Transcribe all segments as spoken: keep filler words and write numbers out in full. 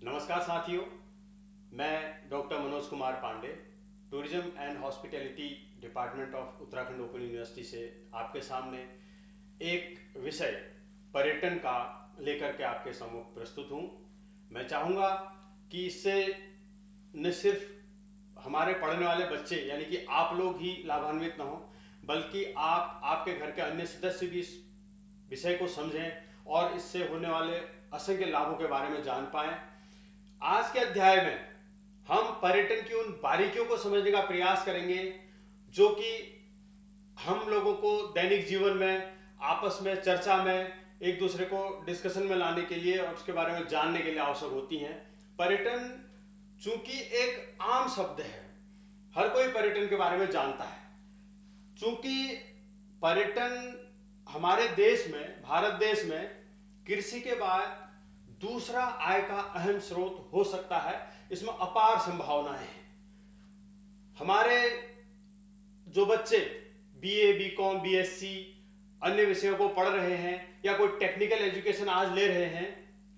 नमस्कार साथियों, मैं doctor Manoj Kumar Pandey, tourism and hospitality department of Uttarakhand open university से आपके सामने एक विषय पर्यटन का लेकर के आपके सम्मुख प्रस्तुत हूँ। मैं चाहूँगा कि इससे न सिर्फ हमारे पढ़ने वाले बच्चे यानी कि आप लोग ही लाभान्वित न हो, बल्कि आप आपके घर के अन्य सदस्य भी इस विषय को समझें और इससे होने वाले असंख्य लाभों के बारे में जान पाएं। आज के अध्याय में हम पर्यटन की उन बारीकियों को समझने का प्रयास करेंगे जो कि हम लोगों को दैनिक जीवन में आपस में चर्चा में एक दूसरे को डिस्कशन में लाने के लिए और उसके बारे में जानने के लिए आवश्यक होती हैं। पर्यटन चूंकि एक आम शब्द है, हर कोई पर्यटन के बारे में जानता है। चूंकि पर्यटन हमारे देश में, भारत देश में कृषि के बाद दूसरा आय का अहम स्रोत हो सकता है, इसमें अपार संभावनाएं हैं। हमारे जो बच्चे बीए, बीकॉम, बीएससी अन्य विषयों को पढ़ रहे हैं या कोई टेक्निकल एजुकेशन आज ले रहे हैं,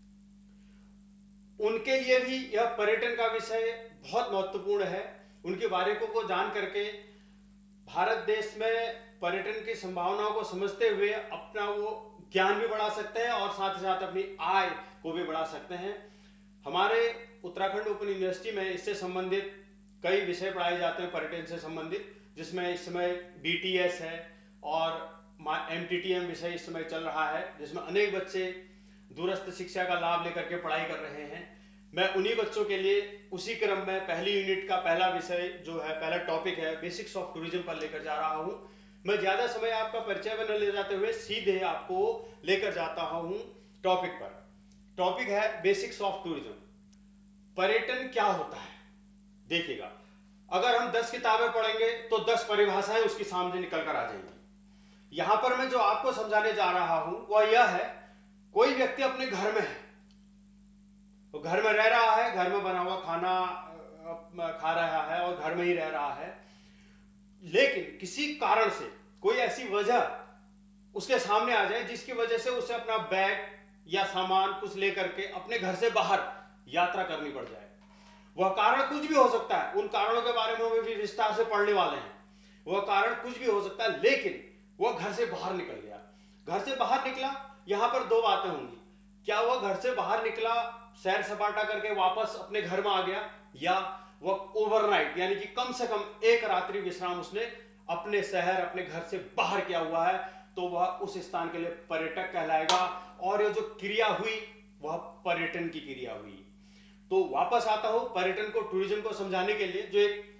उनके लिए भी यह पर्यटन का विषय बहुत महत्वपूर्ण है। उनकी बारीकियों को जान करके भारत देश में पर्यटन की संभावनाओं को समझते हुए अपना वो ज्ञान भी बढ़ा सकते हैं और साथ ही साथ अपनी आय को भी बढ़ा सकते हैं। हमारे उत्तराखंड ओपन यूनिवर्सिटी में इससे संबंधित कई विषय पढ़ाए जाते हैं पर्यटन से संबंधित, जिसमें इस समय बीटीएस है और एमटीटीएम विषय इस समय चल रहा है, जिसमें अनेक बच्चे दूरस्थ शिक्षा का लाभ लेकर के पढ़ाई कर रहे हैं। मैं उन्हीं बच्चों के लिए उसी क्रम में पहली यूनिट का पहला विषय जो है, पहला टॉपिक है, बेसिक्स ऑफ टूरिज्म पर लेकर जा रहा हूं। मैं ज्यादा समय आपका परिचय में न ले जाते हुए सीधे आपको लेकर जाता हूं टॉपिक पर। टॉपिक है बेसिक्स ऑफ टूरिज्म। पर्यटन क्या होता है? देखिएगा, अगर हम दस किताबें पढ़ेंगे तो दस परिभाषाएं उसके सामने निकल कर आ जाएंगी। यहां पर मैं जो आपको समझाने जा रहा हूं वह यह है, कोई व्यक्ति अपने घर में है, वो घर में रह रहा है, घर में बना हुआ खाना खा रहा है और घर में ही रह रहा है, लेकिन किसी कारण से कोई ऐसी वजह उसके सामने आ जाए जिसकी वजह से उसे अपना बैग या सामान कुछ लेकर के अपने घर से बाहर यात्रा करनी पड़ जाए। वह कारण कुछ भी हो सकता है, उन कारणों के बारे में हम भी विस्तार से पढ़ने वाले हैं। वह कारण कुछ भी हो सकता है, लेकिन वह घर से बाहर निकल गया। घर से बाहर निकला, यहां पर दो बातें होंगी। क्या वह घर से बाहर निकला, सैर सपाटा करके वापस अपने घर में आ गया, या वह ओवरनाइट यानी कि कम से कम एक रात्रि विश्राम उसने अपने शहर, अपने घर से बाहर किया हुआ है, तो वह उस स्थान के लिए पर्यटक कहलाएगा और ये जो क्रिया हुई वह पर्यटन की क्रिया हुई। तो वापस आता हूं पर्यटन को, टूरिज्म को समझाने के लिए, जो एक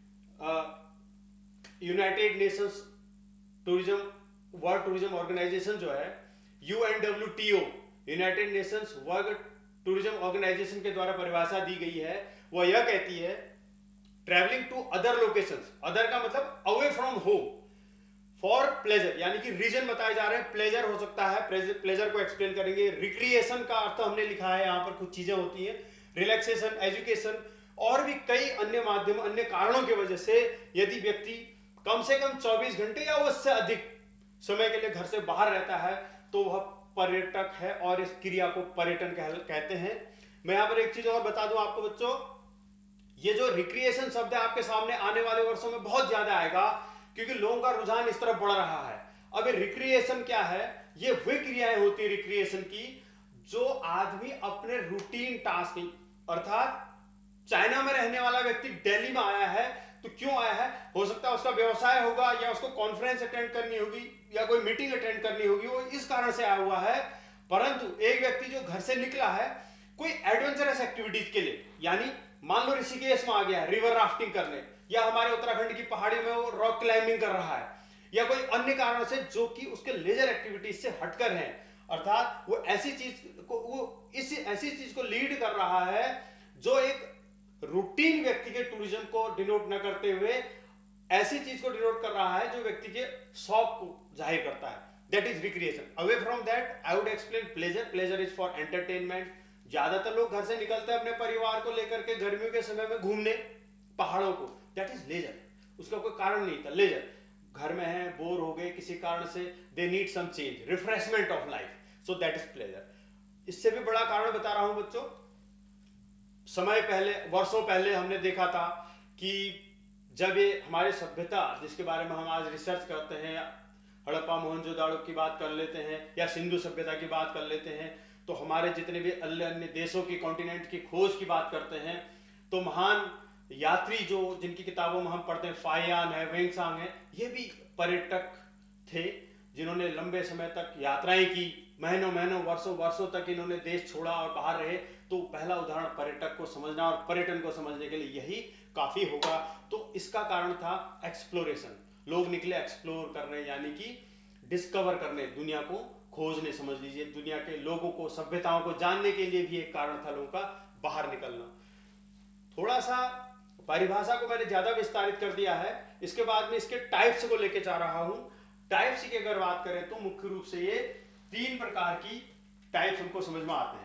united nations tourism world tourism organisation जो है, U N W T O, united nations world tourism organisation के द्वारा परिभाषा दी गई है। वह यह कहती है, travelling to other locations, other का मतलब away from home, for pleasure, यानी कि रीजन बताए जा रहे हैं। प्लेजर हो सकता है, प्लेजर को एक्सप्लेन करेंगे। रिक्रिएशन का अर्थ हमने लिखा है, यहाँ पर कुछ चीजें होती हैं, रिलैक्सेशन, एजुकेशन और भी कई अन्य माध्यम, अन्य कारणों की वजह से यदि व्यक्ति कम से कम चौबीस घंटे या उससे अधिक समय के लिए घर से बाहर रहता है तो वह पर्यटक है और इस क्रिया को पर्यटन कहते हैं। मैं यहाँ पर एक चीज और बता दूं आपको बच्चों, ये जो रिक्रिएशन शब्द है आपके सामने आने वाले वर्षों में बहुत ज्यादा आएगा, क्योंकि लोगों का रुझान इस तरफ बढ़ रहा है। अब रिक्रिएशन क्या है? ये वही क्रियाएं होती है रिक्रिएशन की जो आदमी अपने रूटीन टास्क, अर्थात चाइना में रहने वाला व्यक्ति दिल्ली में आया है तो क्यों आया है? हो सकता है उसका व्यवसाय होगा, या उसको कॉन्फ्रेंस अटेंड करनी होगी, या कोई मीटिंग अटेंड करनी होगी, वो इस कारण से आया हुआ है। परंतु एक व्यक्ति जो घर से निकला है कोई एडवेंचरस एक्टिविटीज के लिए, यानी मान लो ऋषिकेश में आ गया रिवर राफ्टिंग करने, या हमारे उत्तराखंड की पहाड़ियों में वो रॉक क्लाइंबिंग कर रहा है, या कोई अन्य कारण से जो कि उसके लेजर एक्टिविटीज से हटकर हैं, अर्थात वो ऐसी चीज को, वो इस ऐसी चीज को लीड कर रहा है जो एक रूटीन व्यक्ति के टूरिज्म को डिनोट न करते हुए ऐसी चीज को डिनोट कर रहा है जो व्यक्ति के शौक को जाहिर करता है। That is recreation. Away from that I would explain pleasure. Pleasure is for entertainment. ज्यादातर लोग घर से निकलते हैं अपने परिवार को लेकर के गर्मियों के समय में घूमने पहाड़ों को, दैट इज लेजर। उसका कोई कारण नहीं था, लेजर। घर में है, बोर हो गए किसी कारण से, they need some change, refreshment of life, so that is pleasure. इससे भी बड़ा कारण बता रहा हूं बच्चों, समय पहले, वर्षों पहले हमने देखा था कि जब ये हमारी सभ्यता जिसके बारे में हम आज रिसर्च करते हैं, हड़प्पा मोहनजोदाड़ो की बात कर लेते हैं या सिंधु सभ्यता की बात कर लेते हैं, तो हमारे जितने भी अन्य अन्य देशों की, कॉन्टिनेंट की खोज की बात करते हैं, तो महान यात्री जो जिनकी किताबों में हम पढ़ते हैं, फाहियान है, वेंगसांग है, ये भी पर्यटक थे जिन्होंने लंबे समय तक यात्राएं की, महीनों महीनों वर्षों वर्षों तक इन्होंने देश छोड़ा और बाहर रहे। तो पहला उदाहरण पर्यटक को समझना और पर्यटन को समझने के लिए यही काफी होगा। तो इसका कारण था एक्सप्लोरेशन, लोग निकले एक्सप्लोर करने, यानी कि डिस्कवर करने, दुनिया को खोजने, समझ लीजिए दुनिया के लोगों को, सभ्यताओं को जानने के लिए भी एक कारण था लोगों का बाहर निकलना। थोड़ा सा परिभाषा को मैंने ज्यादा विस्तारित कर दिया है, इसके बाद में इसके टाइप्स को लेके जा रहा हूं। टाइप्स की अगर बात करें तो मुख्य रूप से ये तीन प्रकार की टाइप्स हमको समझ में आते हैं।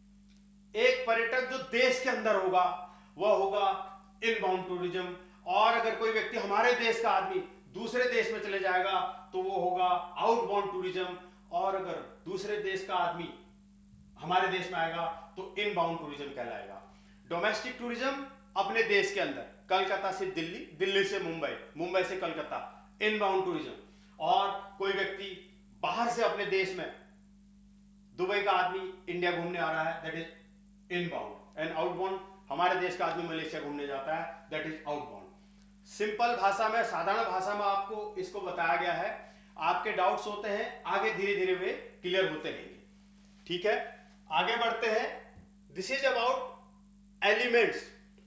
एक पर्यटक जो देश के अंदर होगा वह होगा इनबाउंड टूरिज्म, और अगर कोई व्यक्ति हमारे देश का आदमी दूसरे देश में चले जाएगा तो वो होगा आउटबाउंड टूरिज्म, और अगर दूसरे देश का आदमी हमारे देश में आएगा तो इनबाउंड टूरिज्म कहलाएगा। डोमेस्टिक टूरिज्म अपने देश के अंदर, कलकत्ता से दिल्ली, दिल्ली से मुंबई, मुंबई से कलकत्ता, इनबाउंड टूरिज्म। और कोई व्यक्ति बाहर से अपने देश में, दुबई का आदमी इंडिया घूमने आ रहा है, that is inbound. And outbound, हमारे देश का आदमी मलेशिया घूमने जाता है, दैट इज आउटबाउंड। सिंपल भाषा में, साधारण भाषा में आपको इसको बताया गया है। आपके डाउट्स होते हैं, आगे धीरे धीरे वे क्लियर होते रहेंगे, ठीक है। आगे बढ़ते हैं। दिस इज अबाउट एलिमेंट्स,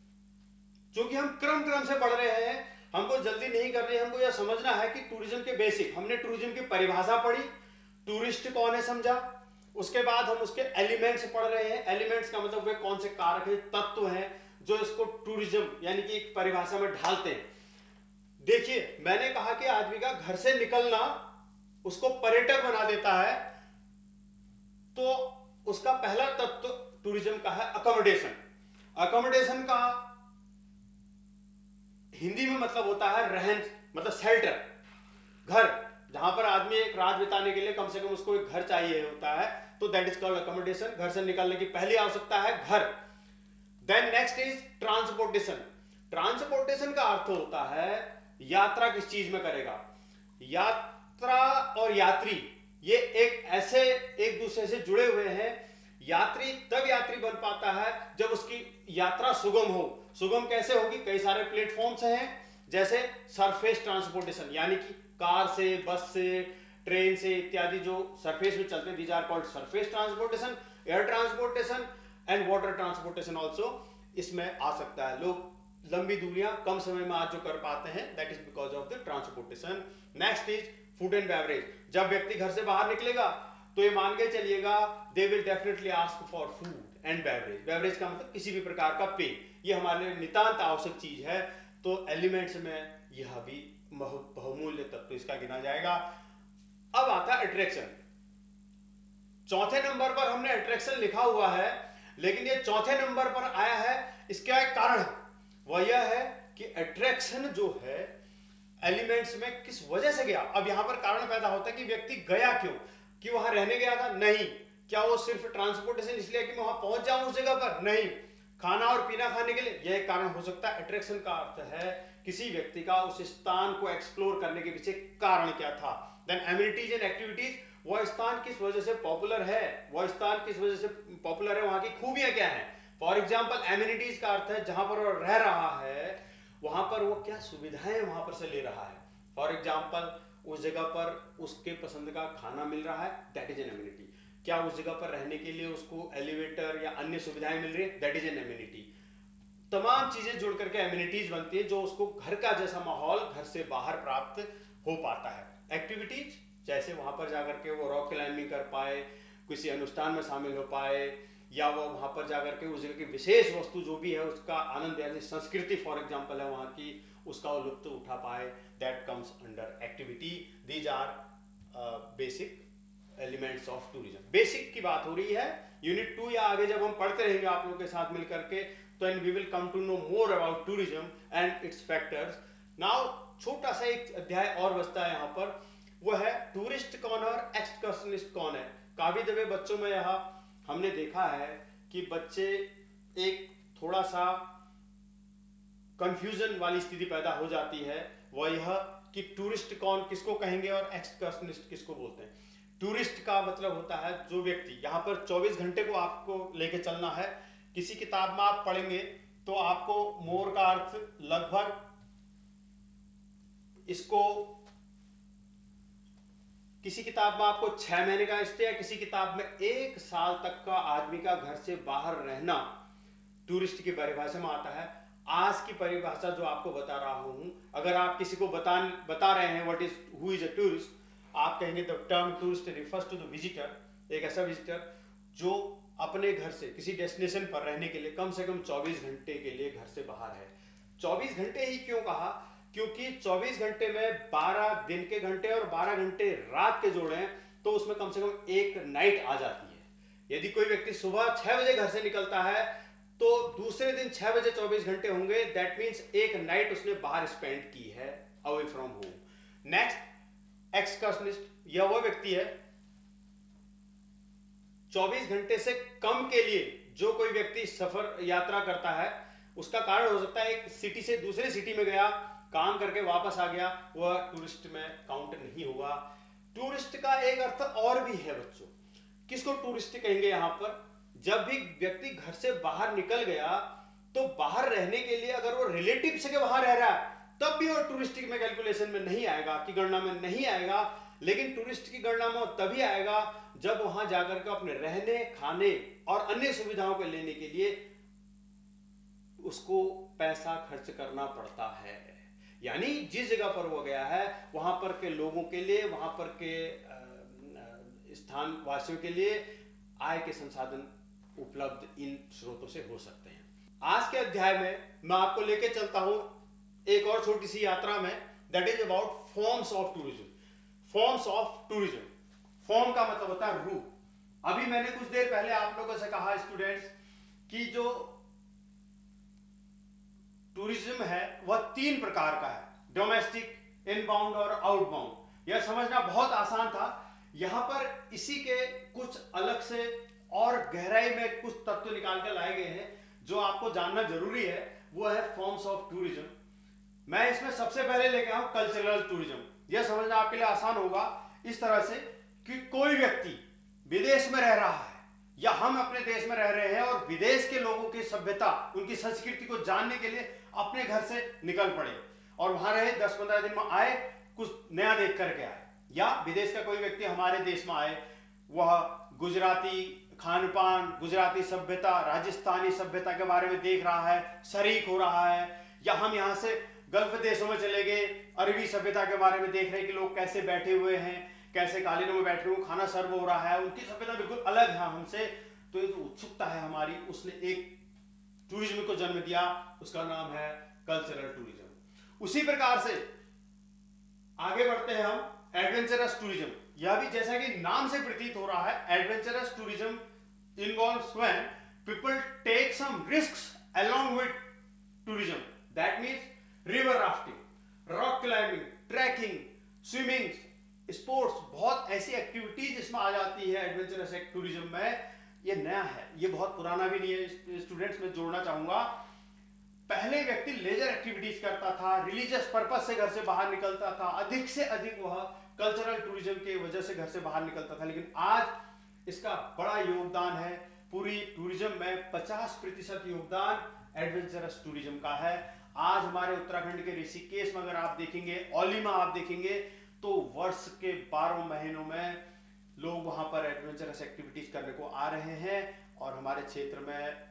जो कि हम क्रम क्रम से पढ़ रहे हैं, हमको जल्दी नहीं करनी है। हमको यह समझना है कि टूरिज्म के बेसिक, हमने टूरिज्म की परिभाषा पढ़ी, टूरिस्ट कौन है समझा, उसके बाद हम उसके एलिमेंट्स पढ़ रहे हैं। एलिमेंट्स का मतलब वे कौन से कारक है, तत्व हैं जो इसको टूरिज्म यानी कि एक परिभाषा में ढालते हैं। देखिए, मैंने कहा कि आदमी का घर से निकलना उसको पर्यटक बना देता है, तो उसका पहला तत्व टूरिज्म का है अकोमोडेशन। अकोमोडेशन का हिंदी में मतलब होता है रहन, मतलब शेल्टर, घर, जहां पर आदमी एक रात बिताने के लिए कम से कम उसको एक घर चाहिए होता है, तो दैट इज कॉल्ड अकोमोडेशन। घर से निकलने की पहली आवश्यकता है घर। Then next is transportation. Transportation का अर्थ होता है यात्रा किस चीज में करेगा। यात्रा और यात्री ये एक ऐसे एक दूसरे से जुड़े हुए हैं। यात्री तब यात्री बन पाता है जब उसकी यात्रा सुगम हो। सुगम कैसे होगी? कई सारे प्लेटफॉर्म्स हैं, जैसे सरफेस ट्रांसपोर्टेशन, यानी कि कार से, बस से, ट्रेन से इत्यादि जो सरफेस में चलते हैं, these are called surface transportation. Air transportation and water transportation also इसमें आ सकता है। लोग लंबी दूरियां कम समय में आज जो कर पाते हैं, that is because of the transportation. Next is food and beverage. जब व्यक्ति घर से बाहर निकलेगा तो ये मान के चलिएगा they will definitely ask for food and beverage. Beverage का मतलब किसी भी प्रकार का पेय, ये हमारे लिए नितांत आवश्यक चीज है। तो एलिमेंट्स में यह भी बहुमूल्य तत्व इसका गिना जाएगा। अब आता है अट्रैक्शन। चौथे नंबर पर हमने अट्रैक्शन लिखा हुआ है, लेकिन ये चौथे नंबर पर आया है, इसका एक कारण वह यह है कि अट्रैक्शन जो है एलिमेंट्स में किस वजह से गया। अब यहां पर कारण पैदा होता है कि व्यक्ति गया क्यों, कि वहां रहने गया था? नहीं। क्या वो सिर्फ ट्रांसपोर्टेशन इसलिए कि मैं वहां पहुंच जाऊं उस जगह पर? नहीं। खाना और पीना खाने के लिए, यह एक कारण हो सकता है। अट्रैक्शन का अर्थ है किसी व्यक्ति का उस स्थान को एक्सप्लोर करने के पीछे कारण क्या था। देन एमिनिटीज एंड एक्टिविटीज, वह स्थान किस वजह से पॉपुलर है, वह स्थान किस वजह से पॉपुलर है, वहां की खूबियां क्या है। फॉर एग्जाम्पल, एमिनिटीज का अर्थ है जहां पर वो रह रहा है वहां पर वो क्या सुविधाएं वहां पर से ले रहा है। फॉर एग्जाम्पल, उस जगह पर उसके पसंद का खाना मिल रहा है, दैट इज एन एमिनिटी। क्या उस जगह पर रहने के लिए उसको एलिवेटर या अन्य सुविधाएं मिल रही है, दैट इज एन एमिनिटी। तमाम चीजें जुड़ करके एमिनिटीज बनती है, जो उसको घर का जैसा माहौल घर से बाहर प्राप्त हो पाता है। एक्टिविटीज, जैसे वहां पर जाकर के वो रॉक क्लाइंबिंग कर पाए, किसी अनुष्ठान में शामिल हो पाए, या वो वहां पर जाकर के उस जगह की विशेष वस्तु जो भी है उसका आनंद, यानी संस्कृति फॉर एग्जांपल है वहां की, उसका वो लुत्फ उठा पाए, that comes under activity. These are basic elements of tourism. Basic की बात हो रही है। यूनिट टू या आगे जब हम पढ़ते रहेंगे आप लोगों के साथ मिलकर के, तो and we will come to know more about tourism and its factors. Now छोटा सा एक अध्याय और बचता है यहाँ पर, वो है टूरिस्ट कौन है और एक्सकर्शनिस्ट कौन है। काफी दफे बच्चों में यहाँ हमने देखा है कि बच्चे एक थोड़ा सा कंफ्यूजन वाली स्थिति पैदा हो जाती है, वह यह कि टूरिस्ट कौन किसको कहेंगे और एक्सकर्शनिस्ट किसको बोलते हैं। टूरिस्ट का मतलब होता है जो व्यक्ति, यहाँ पर चौबीस घंटे को आपको लेके चलना है। किसी किताब में आप पढ़ेंगे तो आपको मोर का अर्थ लगभग इसको, किसी किताब में आपको छह महीने का स्टे है, किसी किताब में एक साल तक का आदमी का घर से बाहर रहना टूरिस्ट की परिभाषा में आता है। आज की परिभाषा जो आपको बता रहा हूं, अगर आप किसी को बता बता रहे हैं what is who is a tourist, आप कहेंगे the term tourist refers to the visitor, एक ऐसा विजिटर जो अपने घर से किसी डेस्टिनेशन पर रहने के लिए कम से कम चौबीस घंटे के लिए घर से बाहर है। चौबीस घंटे ही क्यों कहा? क्योंकि चौबीस घंटे में बारह दिन के घंटे और बारह घंटे रात के जोड़े तो उसमें कम से कम एक नाइट आ जाती है। यदि कोई व्यक्ति सुबह छह बजे घर से निकलता है तो दूसरे दिन छह बजे चौबीस घंटे होंगे, दैट मींस एक नाइट उसने बाहर स्पेंड की है away from home. Next excursionist, यह वो व्यक्ति है चौबीस घंटे से कम के लिए जो कोई व्यक्ति सफर यात्रा करता है, उसका कारण हो सकता है एक सिटी से दूसरे सिटी में गया, काम करके वापस आ गया, वह टूरिस्ट में काउंट नहीं होगा। टूरिस्ट का एक अर्थ और भी है बच्चों। किसको टूरिस्ट कहेंगे? यहां पर जब भी व्यक्ति घर से बाहर निकल गया तो बाहर रहने के लिए अगर वो रिलेटिव से वहां रह रहा है तब भी वो टूरिस्ट में कैलकुलेशन में नहीं आएगा, की गणना में नहीं आएगा। लेकिन टूरिस्ट की गणना में तभी आएगा जब वहां जाकर के अपने रहने, खाने और अन्य सुविधाओं को लेने के लिए उसको पैसा खर्च करना पड़ता है। यानी जिस जगह पर वो गया है वहां पर के लोगों के लिए, वहां पर के स्थान वासियों के लिए आय के संसाधन उपलब्ध इन स्रोतों से हो सकते हैं। आज के अध्याय में मैं आपको लेके चलता हूं एक और छोटी सी यात्रा में, that is about forms of tourism. Forms of tourism, form का मतलब होता है रूप। अभी मैंने कुछ देर पहले आप लोगों से कहा स्टूडेंट्स कि जो टूरिज्म है वह तीन प्रकार का है, डोमेस्टिक, इनबाउंड और आउटबाउंड। यह समझना बहुत आसान था। यहां पर इसी के कुछ अलग से और गहराई में कुछ तत्व निकाल कर लाए गए हैं जो आपको जानना जरूरी है, वो है फॉर्म्स ऑफ टूरिज्म। मैं इसमें सबसे पहले लेके आऊं कल्चरल टूरिज्म। यह समझना आपके लिए आसान होगा इस तरह से कि कोई व्यक्ति विदेश में रह रहा है या हम अपने देश में रह रहे हैं और विदेश के लोगों की सभ्यता, उनकी संस्कृति को जानने के लिए अपने घर से निकल पड़े और वहां रहे, दस पंद्रह दिन में आए, कुछ नया देख करके आए। या विदेश का कोई व्यक्ति हमारे देश में आए, वह गुजराती खान पान, गुजराती सभ्यता, राजस्थानी सभ्यता के बारे में देख रहा है, शरीक हो रहा है। या हम यहाँ से गल्फ देशों में चले गए, अरबी सभ्यता के बारे में देख रहे हैं कि लोग कैसे बैठे हुए हैं, कैसे कालीनों में बैठे हुए, खाना सर्व हो रहा है, उनकी सभ्यता बिल्कुल अलग है हमसे। तो ये जो उत्सुकता है हमारी, उसने एक टूरिज्म को जन्म दिया, उसका नाम है कल्चरल टूरिज्म। उसी प्रकार से आगे बढ़ते हैं हम एडवेंचरस टूरिज्म। यह भी जैसा कि नाम से प्रतीत हो रहा है, adventurous tourism involves when people take some risks along with tourism. That means river rafting, rock climbing, trekking, swimming, sports, बहुत ऐसी एक्टिविटीज इसमें आ जाती है एडवेंचरस टूरिज्म में। ये नया है, ये बहुत पुराना भी नहीं है। स्टूडेंट्स में जोड़ना चाहूंगा, पहले व्यक्ति लेजर एक्टिविटीज करता था, रिलीजियस पर्पस से घर से बाहर निकलता था, अधिक से अधिक वह कल्चरल टूरिज्म के वजह से घर से बाहर निकलता था। लेकिन आज इसका बड़ा योगदान है, पूरी टूरिज्म में पचास प्रतिशत योगदान एडवेंचरस टूरिज्म का है। आज हमारे उत्तराखंड के ऋषिकेश में अगर आप देखेंगे, औली में आप देखेंगे, तो वर्ष के बारह महीनों में लोग वहां पर एडवेंचरस एक्टिविटीज करने को आ रहे हैं और हमारे क्षेत्र में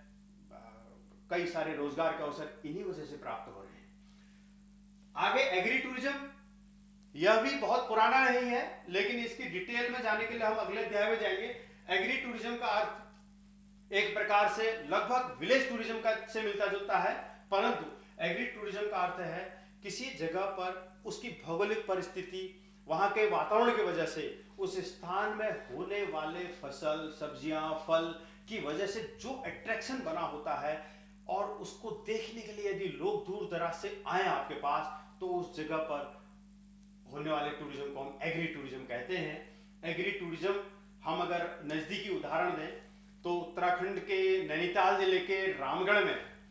कई सारे रोजगार के अवसर इन्हीं वजह से प्राप्त हो रहे हैं। आगे एग्री टूरिज्म, यह भी बहुत पुराना नहीं है, लेकिन इसकी डिटेल में जाने के लिए हम अगले अध्याय में जाएंगे। एग्री टूरिज्म का अर्थ एक प्रकार से लगभग विलेज टूरिज्म का से मिलता जुलता है, परंतु एग्री टूरिज्म का अर्थ है किसी जगह पर उसकी भौगोलिक परिस्थिति, वहां के वातावरण की वजह से उस स्थान में होने वाले फसल, सब्जियां, फल की वजह से जो अट्रैक्शन बना होता है और उसको देखने के लिए यदि लोग दूर दराज से आए आपके पास, तो उस जगह पर होने वाले टूरिज्म को हम एग्री टूरिज्म कहते हैं। एग्री टूरिज्म हम अगर नजदीकी उदाहरण दें तो उत्तराखंड के नैनीताल जिले के रामगढ़ में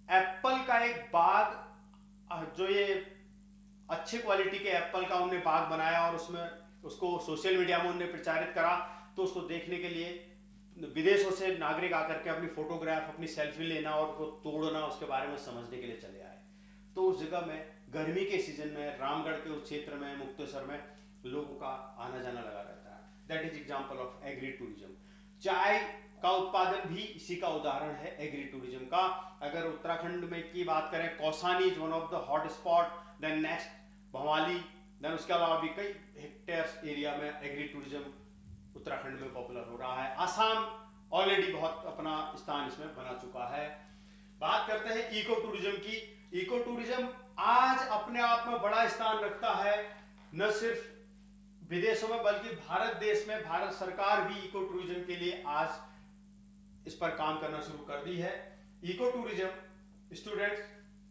एप्पल का एक बाग, जो ये अच्छी क्वालिटी के एप्पल का उन्होंने बाग बनाया और उसमें उसको सोशल मीडिया में उन्होंने प्रचारित करा, तो उसको देखने के लिए विदेशों से नागरिक आकर के अपनी फोटोग्राफ, अपनी सेल्फी लेना और उसको तोड़ना, उसके बारे में समझने के लिए चले आए। तो उस जगह में गर्मी के सीजन में रामगढ़ के उस क्षेत्र में, मुक्तेश्वर में लोगों का आना जाना लगा रहता है। That is example of agri tourism. चाय का उत्पादन भी इसी का उदाहरण है एग्री टूरिज्म का। अगर उत्तराखंड में की बात करें, Kausani is one of the hot spot, then next Bhowali, then उसके अलावा भी कई हेक्टेयर्स एरिया में एग्री टूरिज्म उत्तराखंड में पॉपुलर हो रहा है। आसाम ऑलरेडी बहुत अपना स्थान इसमें बना चुका है। बात करते हैं इको टूरिज्म की। इको टूरिज्म आज अपने आप में बड़ा स्थान रखता है, न सिर्फ विदेशों में बल्कि भारत देश में। भारत सरकार भी इको टूरिज्म के लिए आज इस पर काम करना शुरू कर दी है। Eco tourism students,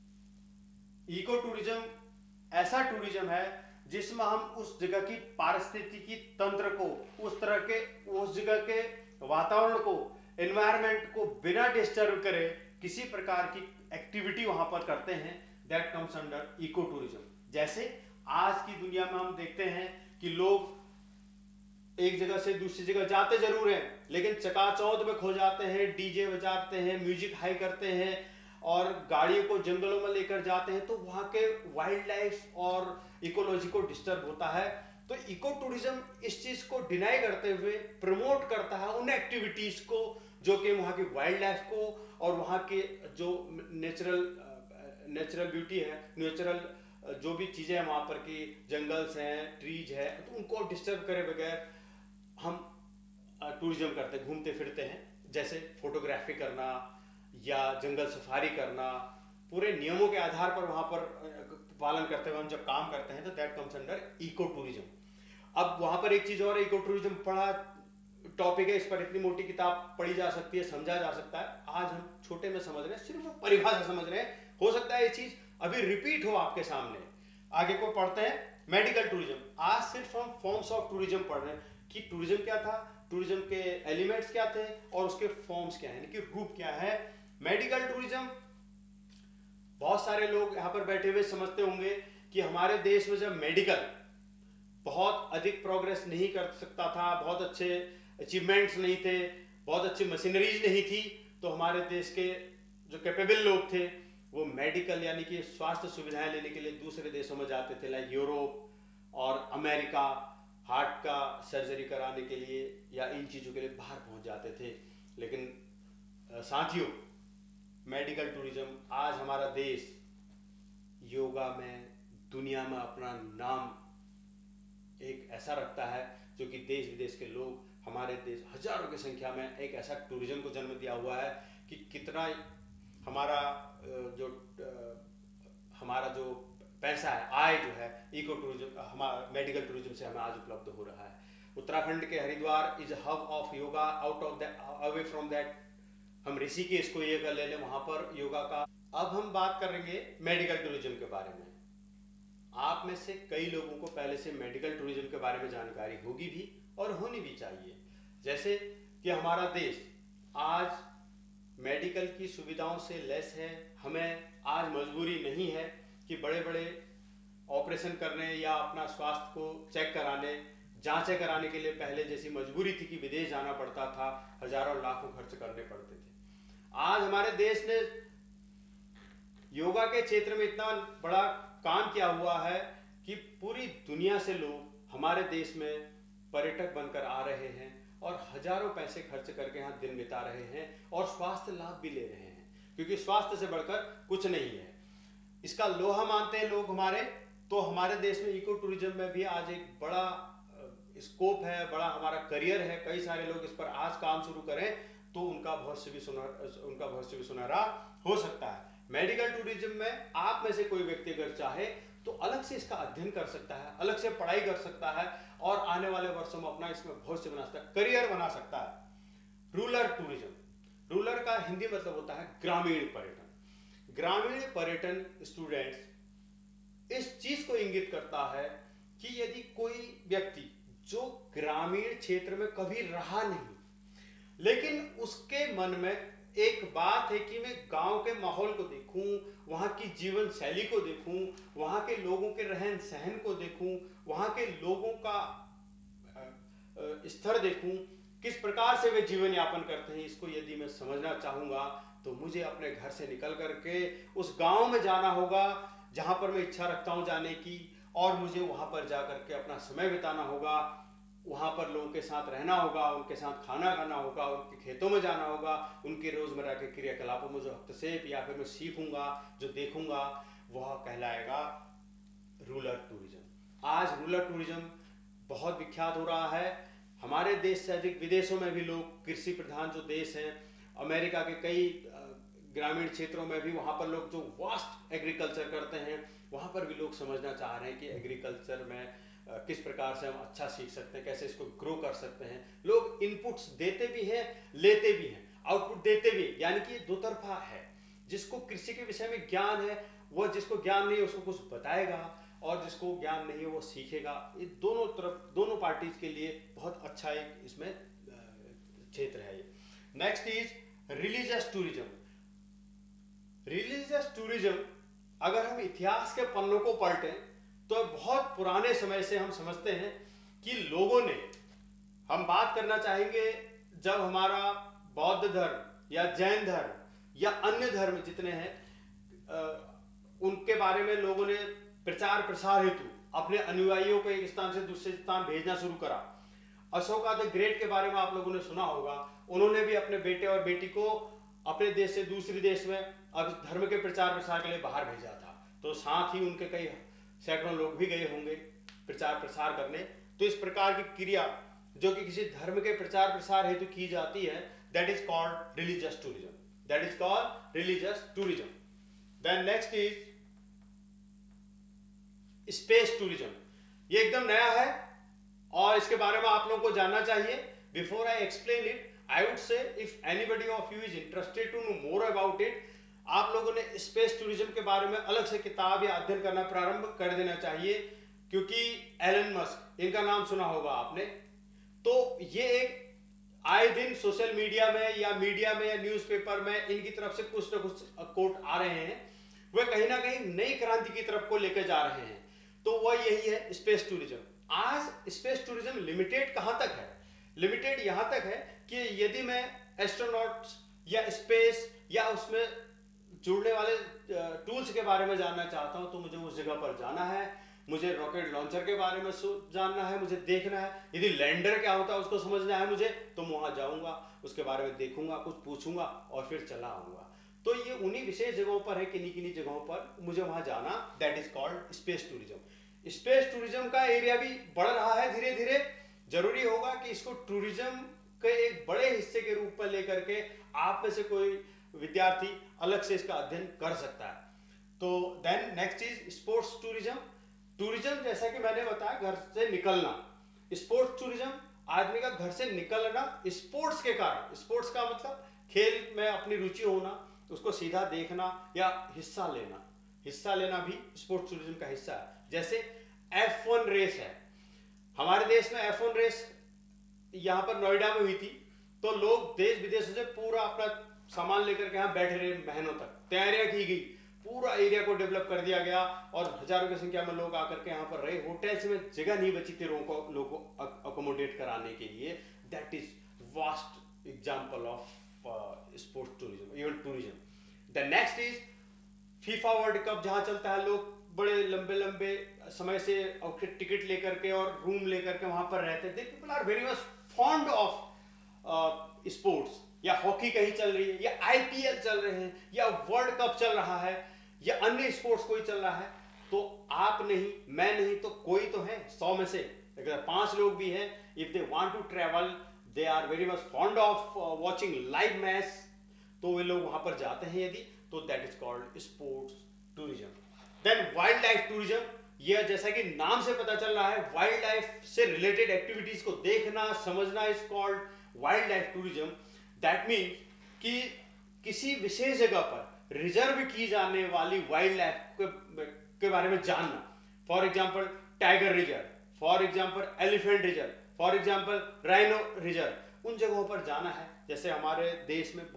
eco tourism ऐसा टूरिज्म है जिसमें हम उस जगह की पारिस्थितिकी तंत्र को, उस तरह के उस जगह के वातावरण को, एनवायरनमेंट को बिना डिस्टर्ब करे किसी प्रकार की एक्टिविटी वहां पर करते हैं, that comes under eco tourism. जैसे आज की दुनिया में हम देखते हैं कि लोग एक जगह से दूसरी जगह जाते जरूर हैं, लेकिन चकाचौंध में खो जाते हैं, डीजे बजाते हैं, म्यूजिक हाई करते हैं और गाड़ियों को जंगलों में लेकर जाते हैं, तो वहां के वाइल्ड लाइफ और इकोलॉजी को डिस्टर्ब होता है। तो इको टूरिज्म इस चीज को डिनाई करते हुए प्रमोट करता है उन एक्टिविटीज को जो कि वहां की वाइल्ड लाइफ को और वहां के जो नेचुरल नेचुरल ब्यूटी है, नेचुरल जो भी चीजें हैं वहां पर की, जंगल्स हैं, ट्रीज है, तो उनको डिस्टर्ब करे बगैर हम टूरिज्म करते, घूमते फिरते हैं। जैसे फोटोग्राफी करना या जंगल सफारी करना, पूरे नियमों के आधार पर वहां पर पालन करते हुए हम जब काम करते हैं, तो that comes under eco tourism. अब वहां पर एक चीज और, इको टूरिज्म बड़ा टॉपिक है, इस पर इतनी मोटी किताब पढ़ी जा सकती है, समझा जा सकता है। आज हम छोटे में समझ रहे हैं, सिर्फ परिभाषा समझ रहे हैं। हो सकता है ये चीज अभी रिपीट हो आपके सामने। आगे को पढ़ते हैं मेडिकल टूरिज्म। आज सिर्फ हम फॉर्म्स ऑफ टूरिज्म पढ़ रहे हैं कि टूरिज्म क्या था, टूरिज्म के एलिमेंट्स क्या थे और उसके फॉर्म्स क्या है, यानी कि रूप क्या है। मेडिकल टूरिज्म, बहुत सारे लोग यहाँ पर बैठे हुए समझते होंगे कि हमारे देश में जब मेडिकल बहुत अधिक प्रोग्रेस नहीं कर सकता था, बहुत अच्छे अचीवमेंट्स नहीं थे, बहुत अच्छी मशीनरीज नहीं थी, तो हमारे देश के जो कैपेबल लोग थे वो मेडिकल यानी कि स्वास्थ्य सुविधाएं लेने के लिए दूसरे देशों में जाते थे, लाइक यूरोप और अमेरिका, हार्ट का सर्जरी कराने के लिए या इन चीज़ों के लिए बाहर पहुंच जाते थे। लेकिन साथियों, मेडिकल टूरिज्म आज हमारा देश योगा में दुनिया में अपना नाम एक ऐसा रखता है जो कि देश विदेश के लोग हमारे देश हजारों की संख्या में एक ऐसा टूरिज्म को जन्म दिया हुआ है कि कितना हमारा जो हमारा जो पैसा है, आय जो है, इको टूरिज्म, हमारा मेडिकल टूरिज्म से हमें आज उपलब्ध हो रहा है। उत्तराखंड के Haridwar is hub of yoga. Out of that, away from that, हम ऋषिकेश को ये कर ले लें, वहां पर योगा का। अब हम बात करेंगे मेडिकल टूरिज्म के बारे में। आप में से कई लोगों को पहले से मेडिकल टूरिज्म के बारे में जानकारी होगी भी और होनी भी चाहिए। जैसे कि हमारा देश आज मेडिकल की सुविधाओं से लेस है। हमें आज मजबूरी नहीं है कि बड़े बड़े ऑपरेशन करने या अपना स्वास्थ्य को चेक कराने, जांचें कराने के लिए पहले जैसी मजबूरी थी कि विदेश जाना पड़ता था, हजारों लाखों खर्च करने पड़ते थे। आज हमारे देश ने योगा के क्षेत्र में इतना बड़ा काम किया हुआ है कि पूरी दुनिया से लोग हमारे देश में पर्यटक बनकर आ रहे हैं और हजारों पैसे खर्च करके यहाँ दिन बिता रहे हैं और स्वास्थ्य लाभ भी ले रहे हैं, क्योंकि स्वास्थ्य से बढ़कर कुछ नहीं है। इसका लोहा मानते हैं लोग हमारे। तो हमारे देश में इको टूरिज्म में भी आज एक बड़ा स्कोप है, बड़ा हमारा करियर है। कई सारे लोग इस पर आज काम शुरू करें तो उनका भविष्य भी सुनहरा उनका भविष्य भी सुनहरा हो सकता है। मेडिकल टूरिज्म में आप में से कोई व्यक्ति अगर चाहे तो अलग से इसका अध्ययन कर सकता है, अलग से पढ़ाई कर सकता है और आने वाले वर्षों में अपना इसमें भविष्य बना सकता है, करियर बना सकता है। रूरल टूरिज्म, रूरल का हिंदी मतलब होता है ग्रामीण पर्यटन। ग्रामीण पर्यटन स्टूडेंट्स इस चीज को इंगित करता है कि यदि कोई व्यक्ति जो ग्रामीण क्षेत्र में कभी रहा नहीं, लेकिन उसके मन में एक बात है कि मैं गांव के माहौल को देखूं, वहां की जीवन शैली को देखूं, वहां के लोगों के रहन सहन को देखूं, वहां के लोगों का स्तर देखूं, किस प्रकार से वे जीवन यापन करते हैं, इसको यदि मैं समझना चाहूंगा तो मुझे अपने घर से निकल करके उस गांव में जाना होगा जहां पर मैं इच्छा रखता हूं जाने की, और मुझे वहां पर जा करके अपना समय बिताना होगा, वहां पर लोगों के साथ रहना होगा, उनके साथ खाना खाना होगा, उनके खेतों में जाना होगा, उनके रोजमर्रा के क्रियाकलापों में जो हस्तक्षेप या फिर मैं सीखूंगा, जो देखूंगा, वह कहलाएगा रूरल टूरिज्म। आज रूरल टूरिज्म बहुत विख्यात हो रहा है। हमारे देश से अधिक विदेशों में भी लोग, कृषि प्रधान जो देश हैं, अमेरिका के कई ग्रामीण क्षेत्रों में भी वहाँ पर लोग जो वास्ट एग्रीकल्चर करते हैं, वहाँ पर भी लोग समझना चाह रहे हैं कि एग्रीकल्चर में किस प्रकार से हम अच्छा सीख सकते हैं, कैसे इसको ग्रो कर सकते हैं। लोग इनपुट्स देते भी हैं, लेते भी हैं, आउटपुट देते भी, यानी कि दो तरफा है। जिसको कृषि के विषय में ज्ञान है, वह जिसको ज्ञान नहीं है उसको कुछ बताएगा, और जिसको ज्ञान नहीं है वो सीखेगा। ये दोनों तरफ, दोनों पार्टीज के लिए बहुत अच्छा एक इसमें क्षेत्र है। ये next is religious tourism. Religious tourism, अगर हम इतिहास के पन्नों को पलटें तो बहुत पुराने समय से हम समझते हैं कि लोगों ने, हम बात करना चाहेंगे जब हमारा बौद्ध धर्म या जैन धर्म या अन्य धर्म जितने हैं, उनके बारे में लोगों ने प्रचार प्रसार हेतु अपने अनुयायियों को एक स्थान से दूसरे स्थान भेजना शुरू करा। अशोका द ग्रेट के बारे में आप लोगों ने सुना होगा। उन्होंने भी अपने बेटे और बेटी को अपने देश से दूसरे देश में अब धर्म के प्रचार प्रसार के लिए बाहर भेजा था। तो साथ ही उनके कई सैकड़ों लोग भी गए होंगे प्रचार प्रसार करने। तो इस प्रकार की क्रिया जो कि किसी धर्म के प्रचार प्रसार हेतु की जाती है, that is called religious tourism. That is called religious tourism. Then next is space tourism. ये एकदम नया है और इसके बारे में आप लोगों को जानना चाहिए। Before I explain it, I would say if anybody of you is interested to know more about it, आप लोगों ने स्पेस टूरिज्म के बारे में अलग से किताब या अध्ययन करना प्रारंभ कर देना चाहिए, क्योंकि एलन मस्क, इनका नाम सुना होगा आपने। तो ये एक आए दिन सोशल मीडिया में या मीडिया में या न्यूज़पेपर में इनकी तरफ से कुछ ना कुछ कोट आ रहे हैं। वह कहीं ना कहीं नई क्रांति की तरफ को लेकर जा रहे हैं। तो वह यही है स्पेस टूरिज्म। आज स्पेस टूरिज्म लिमिटेड कहां तक है? लिमिटेड यहां तक है कि यदि मैं एस्ट्रोनॉट्स या स्पेस या उसमें जुड़ने वाले टूल्स के बारे में जानना चाहता हूं तो मुझे उस जगह पर जाना है, मुझे रॉकेट लॉन्चर के बारे में जानना है, मुझे देखना है, यदि लैंडर क्या होता है उसको समझना है मुझे, तो मैं वहां जाऊंगा, उसके बारे में देखूंगा, कुछ पूछूंगा और फिर चला आऊंगा। तो ये उन्हीं विशेष जगहों पर है, किन्हीं किन्हीं जगहों पर मुझे वहां जाना, that is called space tourism. Space tourism का एरिया भी बढ़ रहा है धीरे धीरे। जरूरी होगा कि इसको टूरिज्म के एक बड़े हिस्से के रूप में लेकर के आप में से कोई विद्यार्थी अलग से इसका अध्ययन कर सकता है। तो then next is sports tourism. Tourism जैसा कि मैंने बताया, घर से निकलना। स्पोर्ट्स टूरिज्म, आदमी का घर से निकलना स्पोर्ट्स के कारण। स्पोर्ट्स का मतलब खेल में अपनी रुचि होना, उसको सीधा देखना या हिस्सा लेना। हिस्सा लेना भी स्पोर्ट्स टूरिज्म का हिस्सा है। जैसे एफ वन रेस है, हमारे देश में एफ वन रेस यहाँ पर नोएडा में हुई थी। तो लोग देश विदेशों से पूरा अपना सामान लेकर के यहाँ बैठे रहे, महीनों तक तैयारियां की गई, पूरा एरिया को डेवलप कर दिया गया और हजारों की संख्या में लोग आकर के यहाँ पर रहे। होटल्स में जगह नहीं बची थी लोगों को लोगों को अकोमोडेट कराने के लिए। That is vast example of sports tourism, even tourism. The next is FIFA world cup, जहां चलता है, लोग बड़े लंबे लंबे समय से टिकट लेकर के और रूम लेकर के वहां पर रहते हैं। People are very much fond of sports. या हॉकी कहीं चल रही है, या आईपीएल चल रहे हैं, या वर्ल्ड कप चल रहा है, या अन्य स्पोर्ट्स कोई चल रहा है, तो आप नहीं, मैं नहीं, तो कोई तो है। सौ में से अगर पांच लोग भी हैं, if they want to travel, they are very much fond of watching live match, तो वे लोग वहां पर जाते हैं यदि, तो that is called sports tourism. Then wild life tourism. यह जैसा कि नाम से पता चल रहा है, वाइल्ड लाइफ से रिलेटेड एक्टिविटीज को देखना, समझना is called wild life tourism. That mean कि किसी विशेष जगह पर रिजर्व की जाने वाली वाइल्ड लाइफ के, के बारे में जानना। For example tiger reserve, for example elephant reserve, for example rhino reserve. उन जगहों पर जाना है। जैसे हमारे देश में बहुत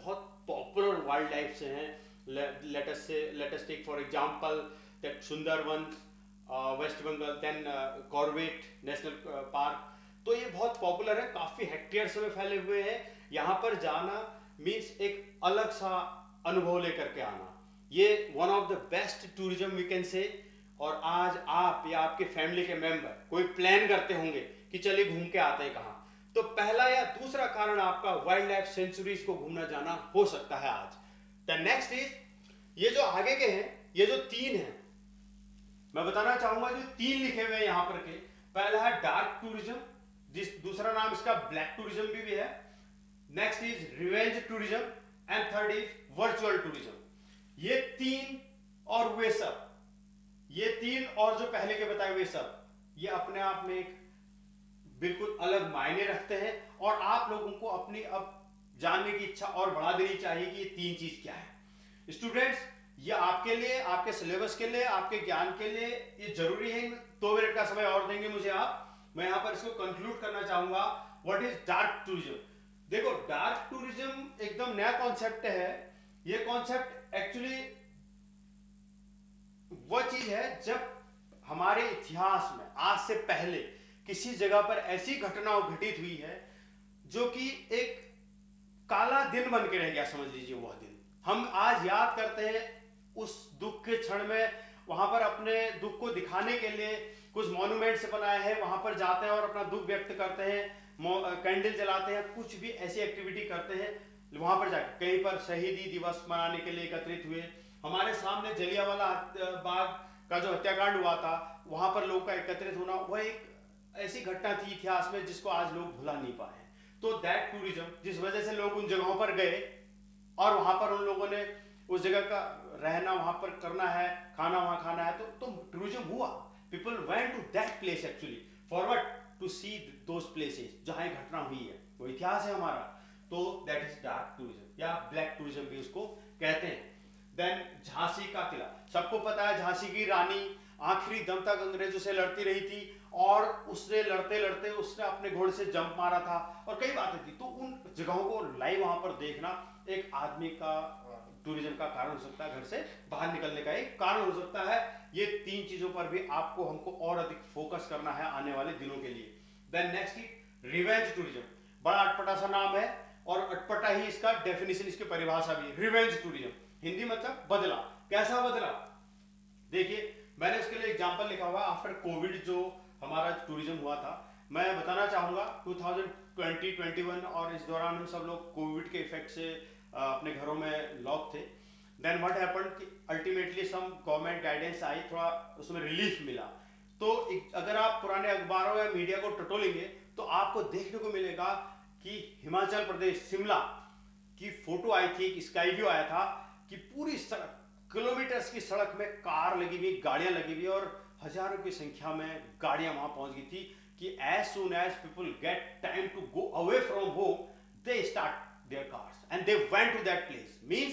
पॉपुलर वाइल्ड लाइफ से हैं. Let us say let us take for example that Sundarban, west Bengal, then Corbett national park. तो ये बहुत पॉपुलर है, काफी हेक्टेयर्स में फैले हुए हैं. यहाँ पर जाना मीन्स एक अलग सा अनुभव लेकर के आना. ये one of the best tourism we can say. और आज आप या आपके फैमिली के मेंबर कोई प्लान करते होंगे कि चलिए घूम के आते हैं कहाँ, तो पहला या दूसरा कारण आपका वाइल्ड लाइफ सेंचुरीज को घूमना जाना हो सकता है आज. द नेक्स्ट इज, ये जो आगे के हैं, ये जो तीन हैं, मैं बताना चाहूंगा जो तीन लिखे हुए हैं यहाँ पर के. पहला है डार्क टूरिज्म, जिस दूसरा नाम इसका ब्लैक टूरिज्म भी, भी है. Next is revenge tourism and third is virtual tourism. ये तीन और वे सब, ये तीन और जो पहले के बताए हुए सब, ये अपने आप में एक बिल्कुल अलग मायने रखते हैं. और आप लोगों को अपनी अब जानने की इच्छा और बढ़ा देनी चाहिए कि ये तीन चीज क्या है. स्टूडेंट्स, ये आपके लिए, आपके सिलेबस के लिए, आपके ज्ञान के लिए ये जरूरी है. दो मिनट का समय और देंगे मुझे आप, मैं यहां पर इसको कंक्लूड करना चाहूंगा. What is dark tourism? देखो, डार्क टूरिज्म एकदम नया कॉन्सेप्ट है. ये कॉन्सेप्ट एक्चुअली वो चीज है जब हमारे इतिहास में आज से पहले किसी जगह पर ऐसी घटना घटित हुई है जो कि एक काला दिन बन के रह गया, समझ लीजिए. वह दिन हम आज याद करते हैं. उस दुख के क्षण में वहां पर अपने दुख को दिखाने के लिए कुछ मॉन्यूमेंट्स बनाए हैं, वहां पर जाते हैं और अपना दुख व्यक्त करते हैं, कैंडल जलाते हैं, कुछ भी ऐसी एक्टिविटी करते हैं. वहां पर जाकर कहीं पर शहीदी दिवस मनाने के लिए एकत्रित हुए. हमारे सामने जलियांवाला बाग का जो हत्याकांड हुआ था, वहां पर लोगों का एकत्रित होना, वह एक ऐसी घटना थी इतिहास में जिसको आज लोग भुला नहीं पाए. तो दैट टूरिज्म, जिस वजह से लोग उन जगहों पर गए और वहां पर उन लोगों ने उस जगह का रहना, वहां पर करना है, खाना वहां खाना है, तो तो टूरिज्म हुआ. People went to that place actually for what, to see those places जहां ये घटना हुई है, वो इतिहास है हमारा. तो दैट इज डार्क टूरिज्म या ब्लैक टूरिज्म भी उसको कहते हैं. देन झांसी का किला, सबको पता है झांसी की रानी आखिरी दम तक अंग्रेजों से लड़ती रही थी और उसने लड़ते लड़ते उसने अपने घोड़े से जंप मारा था और कई बातें थी. तो उन जगहों को लाइव वहां पर देखना एक आदमी का टूरिज्म का कारण हो सकता है, घर से बाहर निकलने का एक कारण हो सकता है. ये तीन चीजों पर भी आपको हमको और अधिक फोकस करना है आने वाले दिनों के लिए. Then next is revenge tourism. बड़ा अटपटा सा नाम है और अटपटा ही इसका डेफिनेशन, इसकी परिभाषा भी है. रिवेंज टूरिज्म, हिंदी मतलब बदला. कैसा बदला? देखिए, मैंने उसके लिए एग्जांपल लिखा हुआ आफ्टर कोविड जो हमारा टूरिज्म हुआ था. मैं बताना चाहूंगा two thousand twenty twenty one और इस दौरान हम सब लोग कोविड के इफेक्ट से अपने घरों में लॉक थे. देन व्हाट हैपेंड कि अल्टीमेटली सम गवर्नमेंट गाइडेंस आई, थोड़ा उसमें रिलीफ मिला. तो अगर आप पुराने अखबारों या मीडिया को टटोलेंगे तो आपको देखने को मिलेगा कि हिमाचल प्रदेश शिमला की फोटो आई थी, एक स्काई व्यू आया था कि पूरी सड़क, किलोमीटर्स की सड़क में कार लगी हुई, गाड़ियां लगी हुई और हजारों की संख्या में गाड़ियां वहां पहुंच गई थी कि as soon as people get time to go away from home they start their cars and they went to that place. Means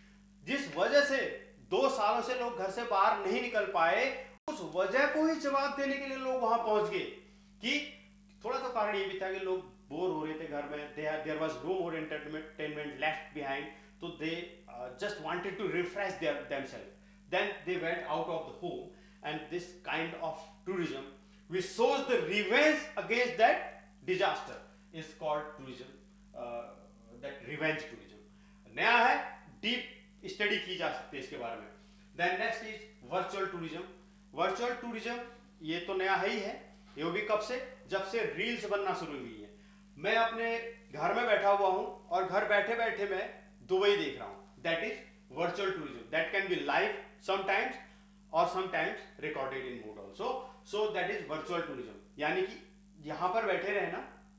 जिस वजह से दो सालों से लोग घर से बाहर नहीं निकल पाए, उस वजह को ही जवाब देने के लिए लोग वहां पहुंच गए. कि थोड़ा तो कारण ये भी था कि लोग बोर हो रहे थे घर में, there was no more entertainment left behind, तो they just wanted to refresh their themselves. Then they went out of the home, and this kind of tourism which shows the revenge against that disaster is called tourism. Uh, that revenge tourism. नया है, deep study की जा सकती है इसके बारे में. Then next is virtual tourism. Virtual tourism ये तो नया है ही है. ये भी कब से? जब से रील्स बनना शुरू हुई है. मैं अपने घर में बैठा हुआ हूँ और घर बैठे बैठे मैं दुबई देख रहा हूँ. That is virtual tourism. That can be live sometimes or sometimes recorded in mode also. So that is virtual tourism. यानी कि यहाँ पर बैठे रहना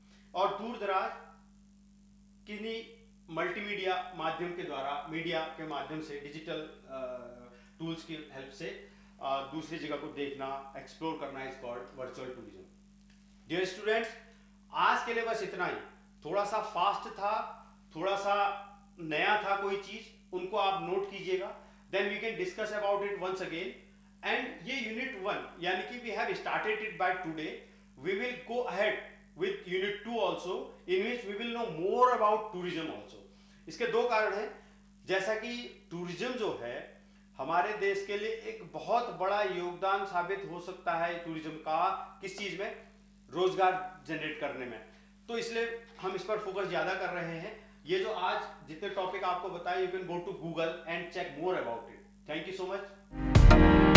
और दूर दराज किन्हीं मल्टीमीडिया माध्यम के द्वारा, मीडिया के माध्यम से, डिजिटल टूल्स की हेल्प से uh, दूसरी जगह को देखना, एक्सप्लोर करना is called virtual tourism. Dear students, आज के लिए बस इतना ही. थोड़ा सा फास्ट था, थोड़ा सा नया था कोई चीज, उनको आप नोट कीजिएगा. Then we can discuss about it once again. And ये यूनिट वन यानी कि we have started it by today. We will go ahead with unit two also, in which we will know more about tourism also. इसके दो कारण हैं। जैसा कि tourism जो है हमारे देश के लिए एक बहुत बड़ा योगदान साबित हो सकता है टूरिज्म का, किस चीज में, रोजगार जनरेट करने में। तो इसलिए हम इस पर फोकस ज्यादा कर रहे हैं। ये जो आज जितने टॉपिक आपको बताए, you can go to Google and check more about it. Thank you so much.